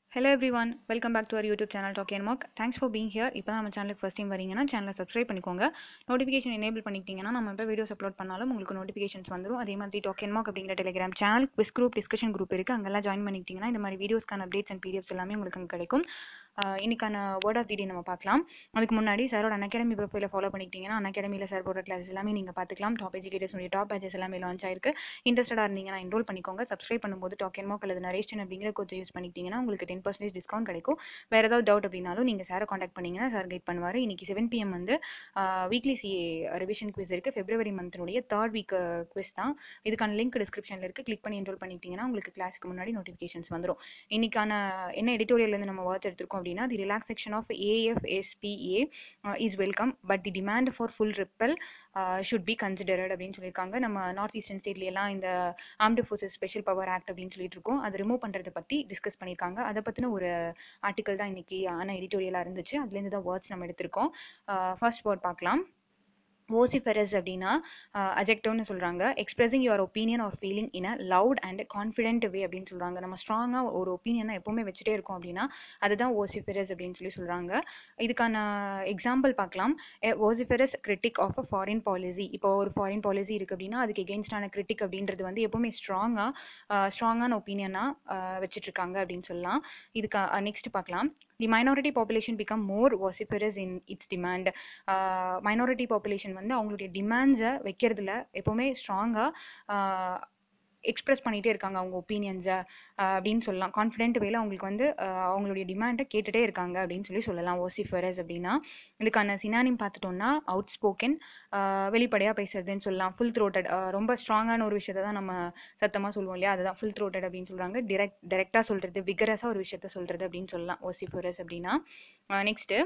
Hello everyone, welcome back to our YouTube channel Talk and Mock. Thanks for being here. இப்போ நம்ம சேனலுக்கு first time வரீங்கன்னா சேனலை subscribe பண்ணிக்கோங்க. நோட்டிஃபிகேஷன் எனேபிள் பண்ணிக்கிட்டீங்கன்னா நம்ம இப்போ வீடியோஸ் அப்லோட் பண்ணாலும் உங்களுக்கு நோட்டிஃபிகேஷன்ஸ் வந்துடும். அதே மாதிரி Talk and Mock அப்படிங்கிற Telegram channel quiz group discussion group இருக்குது. அங்கெல்லாம் ஜாயின் பண்ணிக்கிட்டீங்கன்னா இந்த மாதிரி வீடியோஸ்க்கான அப்டேட்ஸ் அண்ட் பிடிஎஃப்ஸ் எல்லாமே உங்களுக்கு அங்கே கிடைக்கும். இன்னைக்கான வேர்ட் ஆஃப் தி டே நம்ம பார்க்கலாம். அதுக்கு முன்னாடி சாரோட அன்அகாடமி ப்ரொஃபைலை ஃபாலோ பண்ணிக்கிட்டீங்கன்னா அன்அகாடமியில் சார் போடுற கிளாஸ் எல்லாமே நீங்கள் பார்த்துக்கலாம். Top educators top batches launch லான்ச் ஆயிருக்கு. இன்ட்ரெஸ்டடாக இருந்தீங்கன்னா என்ரோல் பண்ணிக்கோங்க. சப்ஸ்கிரைப் பண்ணும்போது Talk and Mock அல்லது நரேஷன் அப்படிங்கிற கோச்சை யூஸ் பண்ணிக்கிட்டீங்கன்னா உங்களுக்கு 10% டிஸ்கவுண்ட் கிடைக்கும். வேறு ஏதாவது டவுட் அப்படின்னாலும் நீங்கள் சாரை காண்டாக்ட் பண்ணிங்கன்னா சார் கைட் பண்ணுவார். இன்றைக்கி 7 PM வந்து வீக்லி சிஏ ரிவிஷன் குவிஸ் இருக்குது. ஃபெப்ரவரி மந்த்தினுடைய 3rd வீக் குவிஸ் தான். இதுக்கான லிங்க் டிஸ்கிரிப்ஷனில் இருக்குது. கிளிக் பண்ணி என்ரோல் பண்ணிக்கிட்டீங்கன்னா உங்களுக்கு கிளாஸுக்கு முன்னாடி நோட்டிஃபிகேஷன்ஸ் வந்துடும். இன்றைக்கான என்ன எடிட்டோரியல்லேருந்து நம்ம வேர்ட்ஸ் எடுத்திருக்கோம் அப்படின்னா, the relaxation of AFSPA is welcome but the demand for full repeal should be considered அப்படின்னு சொல்லியிருக்காங்க. நம்ம நார்த் ஈஸ்டர்ன் ஸ்டேட்லாம் இந்த armed forces special power act அப்படின்னு சொல்லிட்டு இருக்கோம். அதை ரிமூவ் பண்ணுறதை பற்றி டிஸ்கஸ் பண்ணியிருக்காங்க. அதை பற்றின ஒரு ஆர்டிக்கல் தான் இன்னைக்கு எடிட்டோரியலாக இருந்துச்சு. அதுலேருந்து தான் வேர்ட்ஸ் நம்ம எடுத்திருக்கோம். ஃபர்ஸ்ட் வேர்ட் பார்க்கலாம். vociferous அப்படின்னா அஜெக்டிவ்னு சொல்கிறாங்க. Expressing your opinion or feeling in a loud and confident way அப்படின்னு சொல்கிறாங்க. நம்ம ஸ்ட்ராங்காக ஒரு ஒப்பீனியனை எப்போவுமே வச்சுட்டே இருக்கோம் அப்படின்னா அதுதான் vociferous அப்படின்னு சொல்கிறாங்க. இதுக்கான எக்ஸாம்பிள் பார்க்கலாம். vociferous critic of a foreign policy. இப்போ ஒரு ஃபாரின் பாலிசி இருக்குது அப்படின்னா அதுக்கு எகெயின்ஸ்டான கிரிட்டிக் அப்படின்றது வந்து எப்போவுமே ஸ்ட்ராங்கான ஒப்பீனியனாக வச்சுட்ருக்காங்க அப்படின்னு சொல்லலாம். இதுக்கு நெக்ஸ்ட் பார்க்கலாம். The minority population become more vociferous in its demand. Minority population வந்து அவங்களுடைய டிமாண்ட்ஸை வைக்கிறதுல எப்போவுமே ஸ்ட்ராங்காக எக்ஸ்பிரஸ் பண்ணிகிட்டே இருக்காங்க அவங்க ஒப்பீனியன்ஸை அப்படின்னு சொல்லலாம். கான்ஃபிடென்ட் வேல அவங்களுக்கு வந்து அவங்களுடைய டிமாண்டை கேட்டுகிட்டே இருக்காங்க அப்படின்னு சொல்லலாம் vociferous அப்படின்னா. இதுக்கான சினானிம் பார்த்துட்டோம்னா அவுட் ஸ்போக்கன், வெளிப்படையாக பேசுறதுன்னு சொல்லலாம். ஃபுல் த்ரோட்டட், ரொம்ப ஸ்ட்ராங்கான ஒரு விஷயத்தை தான் நம்ம சத்தமாக சொல்லுவோம் இல்லையா, அதுதான் ஃபுல் த்ரோட்டட் அப்படின்னு சொல்கிறாங்க. டெரெக்டாக சொல்கிறது, விகரஸாக ஒரு விஷயத்த சொல்கிறது அப்படின்னு சொல்லலாம் vociferous அப்படின்னா. Next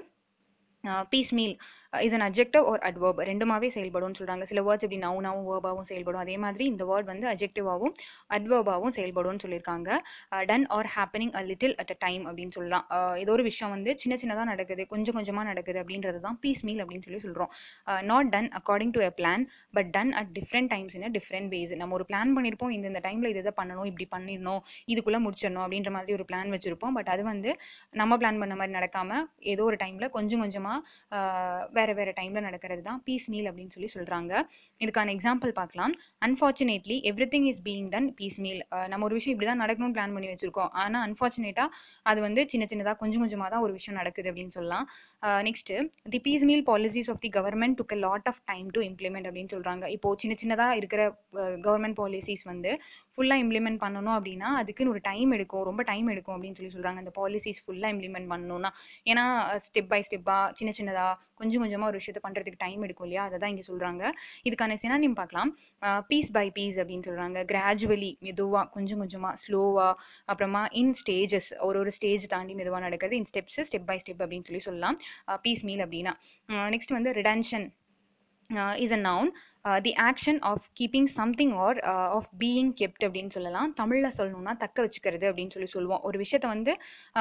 piecemeal is an adjective or adverb. ரெண்டுமாவே செயல்படும்னு சொல்கிறாங்க. சில வேர்ட்ஸ் இப்படி நவுனாவும் வேர்பாகவும் செயல்படும். அதே மாதிரி இந்த வேர்ட் வந்து அட்ஜெக்டிவாகவும் அட்வர்பாகவும் செயல்படும்னு சொல்லியிருக்காங்க. Done or happening a little at a time அப்படின்னு சொல்லலாம். ஏதோ ஒரு விஷயம் வந்து சின்ன சின்னதாக நடக்குது, கொஞ்சம் கொஞ்சமாக நடக்குது அப்படின்றது தான் பீஸ் மீல் அப்படின்னு சொல்கிறோம். Not done according to a plan but done at different times in a different ways. நம்ம ஒரு பிளான் பண்ணியிருப்போம், இந்த டைமில் இதை பண்ணணும், இப்படி பண்ணிடணும், இதுக்குள்ளே முடிச்சிடணும் அப்படின்ற மாதிரி ஒரு பிளான் வச்சுருப்போம். பட் அது வந்து நம்ம பிளான் பண்ண மாதிரி நடக்காமல் ஏதோ ஒரு டைமில் கொஞ்சம் கொஞ்சமாக வேறு வேறு டைமில் நடக்கிறது தான் பீஸ் மீல் அப்படின்னு சொல்கிறாங்க. இதுக்கான எக்ஸாம்பிள் பார்க்கலாம். Unfortunately everything is being done piecemeal. நம்ம ஒரு விஷயம் இப்படி தான் நடக்கணும்னு பிளான் பண்ணி வச்சுருக்கோம், ஆனால் அன்ஃபார்ச்சுனேட்டாக அது வந்து சின்ன சின்னதாக கொஞ்சம் கொஞ்சமாக தான் ஒரு விஷயம் நடக்குது அப்படின்னு சொல்லலாம். Next the piecemeal policies of the government took a lot of time to implement அப்படின்னு சொல்கிறாங்க. இப்போது சின்ன சின்னதாக இருக்கிற கவர்மெண்ட் பாலிசிஸ் வந்து ஃபுல்லாக இம்ப்ளிமெண்ட் பண்ணணும் அப்படின்னா அதுக்குன்னு ஒரு டைம் எடுக்கும், ரொம்ப டைம் எடுக்கும் அப்படின்னு சொல்கிறாங்க. அந்த பாலிசிஸ் ஃபுல்லாக இம்ப்ளிமெண்ட் பண்ணணும்னா, ஏன்னா ஸ்டெப் பை ஸ்டெப்பாக சின்ன சின்னதாக கொஞ்சம் கொஞ்சமாக ஒரு விஷயத்தை பண்ணுறதுக்கு டைம் எடுக்கும் இல்லையா, அதை தான் இங்கே சொல்கிறாங்க. இதுக்கான சினானிம் பார்க்கலாம். பீஸ் பை பீஸ் அப்படின்னு சொல்கிறாங்க. கிராஜுவலி, மெதுவாக, கொஞ்சம் கொஞ்சமாக, ஸ்லோவாக, அப்புறமா இன் ஸ்டேஜஸ், ஒரு ஸ்டேஜ் தாண்டி மெதுவாக நடக்கிறது, in steps, step by step அப்படின்னு சொல்லலாம் பீஸ் மீல் அப்படின்னா. நெக்ஸ்ட் வந்து ரிடன்ஷன் is a noun, the action of keeping something or of being kept அப்படின்னு சொல்லலாம். தமிழில் சொல்லணும்னா தக்க வச்சுக்கிறது அப்படின்னு சொல்லுவோம். ஒரு விஷயத்தை வந்து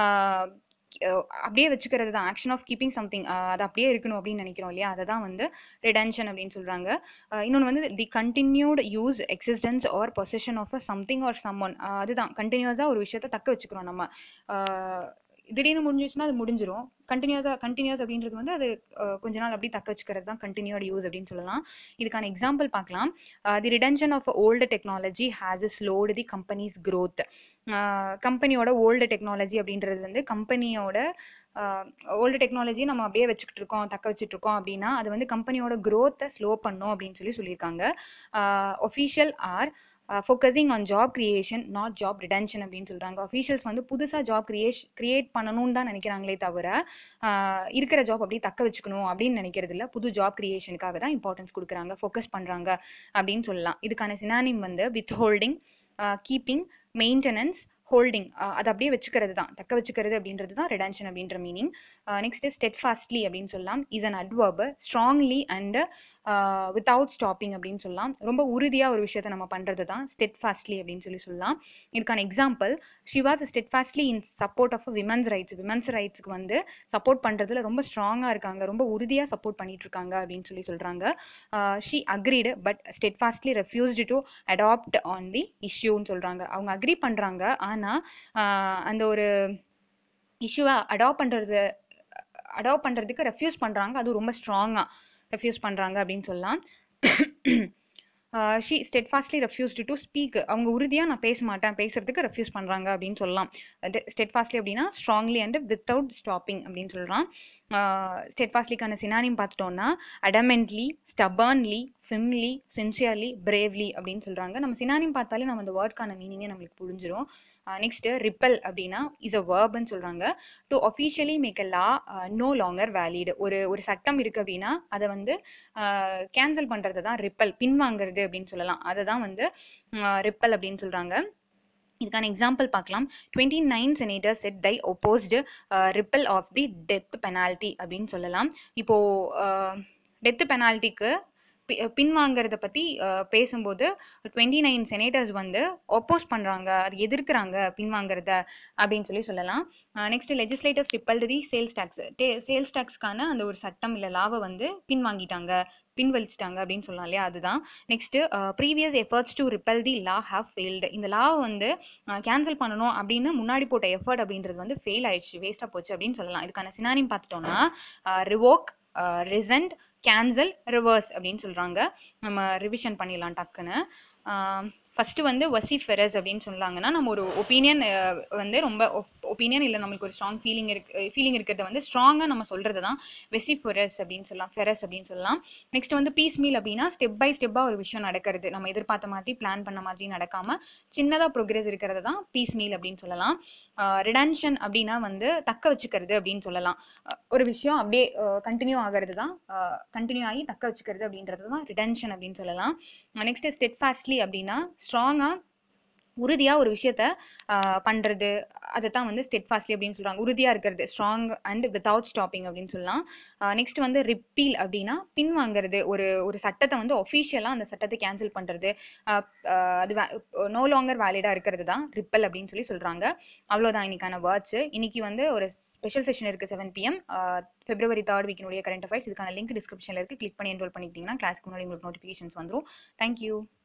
அப்படியே வச்சுக்கிறது தான் ஆக்ஷன் ஆஃப் கீப்பிங் சம்திங், அது அப்படியே இருக்கணும் அப்படின்னு நினைக்கிறோம் இல்லையா, அதை தான் வந்து ரிடன்ஷன் அப்படின்னு சொல்கிறாங்க. இன்னொன்று வந்து the continued use existence or possession of a something or someone. அதுதான் கண்டினியூஸாக ஒரு விஷயத்தை தக்க வச்சுக்கிறோம் நம்ம. திடீர்னு முடிஞ்சிச்சுன்னா அது முடிஞ்சிடும். கண்டினியூஸ் அப்படின்றது வந்து அது கொஞ்ச நாள் அப்படி தக்க வச்சுக்கிறது தான் கண்டினியூட் யூஸ் அப்படின்னு சொல்லலாம். இதுக்கான எக்ஸாம்பிள் பார்க்கலாம். The retention of old technology has slowed the companies growth. கம்பெனியோட ஓல்டு டெக்னாலஜி அப்படின்றது வந்து கம்பெனியோட ஓல்டு டெக்னாலஜி நம்ம அப்படியே வச்சுக்கிட்டு இருக்கோம், தக்க வச்சுட்டு இருக்கோம் அப்படின்னா அது வந்து கம்பெனியோட க்ரோத்தை ஸ்லோ பண்ணும் அப்படின்னு சொல்லியிருக்காங்க. Official are focusing on job creation not job retention அப்படின்னு சொல்கிறாங்க. அஃபீஷியல்ஸ் வந்து புதுசாக ஜாப் கிரியேட் பண்ணணும்னு தான் நினைக்கிறாங்களே தவிர இருக்கிற ஜாப் அப்படியே தக்க வச்சுக்கணும் அப்படின்னு நினைக்கிறது இல்லை. புது ஜாப் கிரியேஷனுக்காக தான் இம்பார்ட்டன்ஸ் கொடுக்குறாங்க, ஃபோக்கஸ் பண்ணுறாங்க அப்படின்னு சொல்லலாம். இதுக்கான சினானிம் வந்து withholding, keeping, maintenance, holding, அதை அப்படியே வச்சுக்கிறது தான், தக்க வச்சுக்கிறது அப்படின்றது தான் ரிடன்ஷன் அப்படின்ற மீனிங். நெக்ஸ்ட் ஸ்டெட்ஃபாஸ்ட்லி அப்படின்னு சொல்லலாம். Is an adverb. Strongly and without stopping அப்படின்னு சொல்லலாம். ரொம்ப உறுதியாக ஒரு விஷயத்தை நம்ம பண்ணுறது தான் ஸ்டெட்ஃபாஸ்ட்லி அப்படின்னு சொல்லலாம். இதுக்கான example, she was steadfastly in support of women's rights. Women's ரைட்ஸ்க்கு வந்து சப்போர்ட் பண்ணுறதுல ரொம்ப ஸ்ட்ராங்காக இருக்காங்க, ரொம்ப உறுதியாக சப்போர்ட் பண்ணிட்டு இருக்காங்க அப்படின்னு சொல்கிறாங்க. She agreed but steadfastly refused to adapt on the இஷ்யூன்னு சொல்கிறாங்க. அவங்க அக்ரி பண்ணுறாங்க, ஆனால் அந்த ஒரு இஷ்யூவை அடாப்ட் பண்ணுறதுக்கு ரெஃப்யூஸ் பண்ணுறாங்க, அது ரொம்ப ஸ்ட்ராங்காக ரெஃப்யூஸ் பண்ணுறாங்க அப்படின்னு சொல்லலாம். She steadfastly refused to speak, அவங்க உறுதியாக நான் பேச மாட்டேன், பேசுறதுக்கு ரெஃப்யூஸ் பண்ணுறாங்க அப்படின்னு சொல்லலாம். ஸ்டெட்ஃபாஸ்ட்லி அப்படின்னா ஸ்ட்ராங்லி அண்ட் வித்தவுட் ஸ்டாப்பிங் அப்படின்னு சொல்கிறான். ஸ்டெட்ஃபாஸ்ட்லிக்கான சினானிம் பார்த்துட்டோம்னா அடமெண்ட்லி, ஸ்டபர்ன்லி, ஃபிம்லி, சின்சியர்லி, பிரேவ்லி அப்படின்னு சொல்கிறாங்க. நம்ம சினானிம் பார்த்தாலே நம்ம அந்த வேர்ட்கான மீனிங்கே நம்மளுக்கு புரிஞ்சிடும். நெக்ஸ்ட் ரிப்பல் அப்படின்னா இஸ் அ வேர்ப்னு சொல்கிறாங்க. To officially make a law no longer valid, ஒரு சட்டம் இருக்குது அப்படின்னா அதை வந்து கேன்சல் பண்ணுறது தான் ரிப்பல், பின்வாங்கிறது அப்படின்னு சொல்லலாம். அதை தான் வந்து ரிப்பல் அப்படின்னு சொல்கிறாங்க. இதுக்கான எக்ஸாம்பிள் பார்க்கலாம். 29 senators said they opposed repeal of the death penalty அப்படின்னு சொல்லலாம். இப்போது டெத் பெனால்ட்டிக்கு பின்வாங்கிறத பற்றி பேசும்போது 29 செனேட்டர்ஸ் வந்து ஒப்போஸ் பண்ணுறாங்க, அது எதிர்க்கிறாங்க பின்வாங்கிறத அப்படின்னு சொல்லலாம். Next legislators repealed the sales டேக்ஸ்க்கான அந்த ஒரு சட்டம் இல்லை லாவை வந்து பின்வாங்கிட்டாங்க, பின்வலிச்சிட்டாங்க அப்படின்னு சொல்லலாம் இல்லையா, அதுதான். Next previous efforts to repeal the law have failed, இந்த லாவை வந்து கேன்சல் பண்ணணும் அப்படின்னு முன்னாடி போட்ட எஃபர்ட் அப்படின்றது வந்து ஃபெயில் ஆயிடுச்சு, வேஸ்ட்டாக போச்சு அப்படின்னு சொல்லலாம். இதுக்கான சினானிம் பார்த்துட்டோம்னா ரிவோக், ரிசன்ட், கேன்சல், ரிவர்ஸ் அப்படின்னு சொல்கிறாங்க. நம்ம ரிவிஷன் பண்ணிடலாம் டக்குன்னு. ஃபஸ்ட்டு வந்து வசிஃபெரஸ் அப்படின்னு சொன்னாங்கன்னா நம்ம ஒரு ஒப்பீனியன் வந்து ரொம்ப ஒப்பீனியன் இல்லை நம்மளுக்கு ஒரு ஸ்ட்ராங் ஃபீலிங் இருக்கிறத வந்து ஸ்ட்ராங்காக நம்ம சொல்கிறது தான் வெசிஃபெரஸ் அப்படின்னு சொல்லலாம், ஃபெரஸ் அப்படின்னு சொல்லலாம். நெக்ஸ்ட் வந்து பீஸ் மீல் அப்படின்னா ஸ்டெப் பை ஸ்டெப்பாக ஒரு விஷயம் நடக்கிறது, நம்ம எதிர்பார்த்த மாதிரி பிளான் பண்ண மாதிரி நடக்காமல் சின்னதாக ப்ரோக்ரஸ் இருக்கிறது தான் பீஸ் மீல் அப்படின்னு சொல்லலாம். ரிடன்ஷன் அப்படின்னா வந்து தக்க வச்சுக்கிறது அப்படின்னு சொல்லலாம். ஒரு விஷயம் அப்படியே கண்டினியூ ஆகிறது தான், கண்டினியூ ஆகி தக்க வச்சுக்கிறது அப்படின்றது தான் ரிடன்ஷன் அப்படின்னு சொல்லலாம். நெக்ஸ்ட் ஸ்டெட்ஃபாஸ்ட்லி அப்படின்னா ஸ்ட்ராங்காக உறுதியாக ஒரு விஷயத்த பண்ணுறது, அதை தான் வந்து ஸ்டெட்ஃபாஸ்ட்லி அப்படின்னு சொல்கிறாங்க. உறுதியாக இருக்கிறது, ஸ்ட்ராங் அண்ட் வித்தவுட் ஸ்டாப்பிங் அப்படின்னு சொல்லலாம். நெக்ஸ்ட் வந்து ரிப்பீல் அப்படின்னா பின்வாங்கிறது, ஒரு சட்டத்தை வந்து ஒஃபிஷியலாக அந்த சட்டத்தை கேன்சல் பண்ணுறது, அது நோ லாங்கர் வேலிடாக இருக்கிறது தான் ரிப்பல் அப்படின்னு சொல்கிறாங்க. அவ்வளோதான் இன்னைக்கான வேர்ட்ஸு. இன்னைக்கு வந்து ஒரு ஸ்பெஷல் செஷன் இருக்குது 7 PM, February 3rd வீக்கினுடைய கரண்ட் அஃபேர்ஸ். இதுக்கான லிங்க் டிஸ்கிரிப்ஷனில் இருக்குது, கிளிக் பண்ணி என்ரோல் பண்ணிக்கிட்டிங்கன்னா கிளாஸ்க்கு முன்னாடி உங்களுக்கு நோட்டிஃபிகேஷன்ஸ் வந்துடும். தேங்க்யூ.